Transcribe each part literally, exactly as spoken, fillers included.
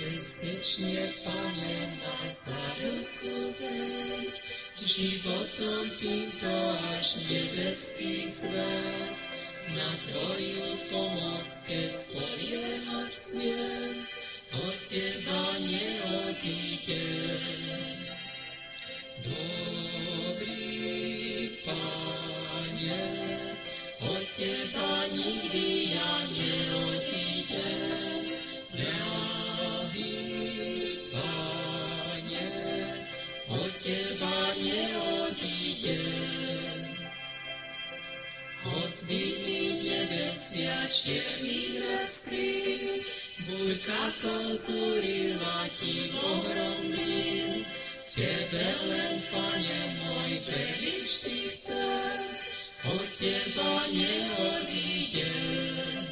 Bezpečne, Pane, ma za ruku veď, životom týmto až nebeský svet. Na Tvoju pomoc, keď spoliehať smiem, od Teba neodídem. Dobrý Pane, od Teba nikdy ja neodídem. Drahý Pane, od Teba neodídem. Hoď vidím nebesia čiernym raskrým, búrka konzúrila Ti ohromným. Tebe len, Pane môj, veriť Ty chcem, od Teba neodídem.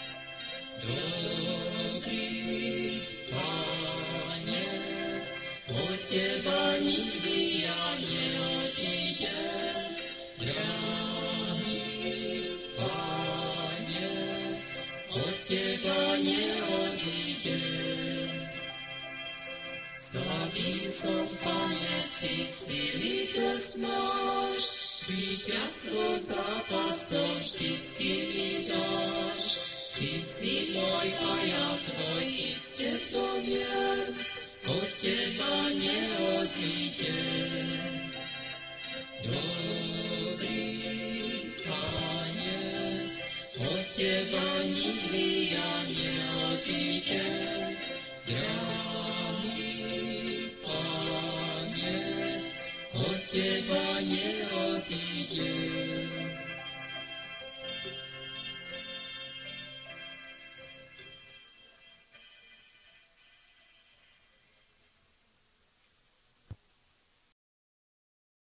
Dobrý Pane, od Teba nikdy ja neodídem. Drahý Pane, od Teba neodídem. Slabý som, Pane, Ty síly dosť máš, víťazstvo zápasov vždycky mi dáš. Ty si môj a ja Tvoj, iste to viem, od Teba neodídem. Dobrý Pane, od Teba nikdy ja neodídem. Drahý Pane, od Teba neodídem.